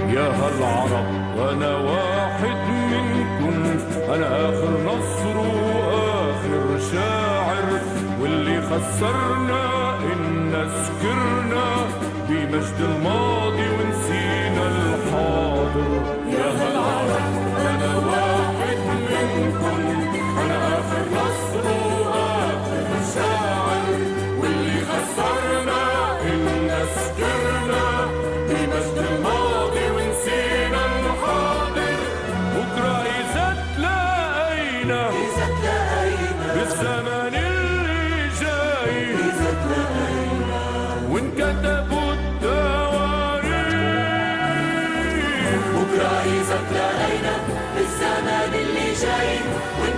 يا هالعرب وانا واحد منكم، انا اخر نصر واخر شاعر، واللي خسرنا ان سكرنا بمجد الماضي ونسينا الحاضر. يا هالعرب وانا واحد منكم، انا اخر نصر واخر شاعر، واللي خسرنا ان سكرنا بمجد الماضي ونسينا الحاضر. بكره اذا تلاقينا بالزمن اللي جاي، وانكتبوا التواريخ. بكره اذا تلاقينا بالزمن اللي جاي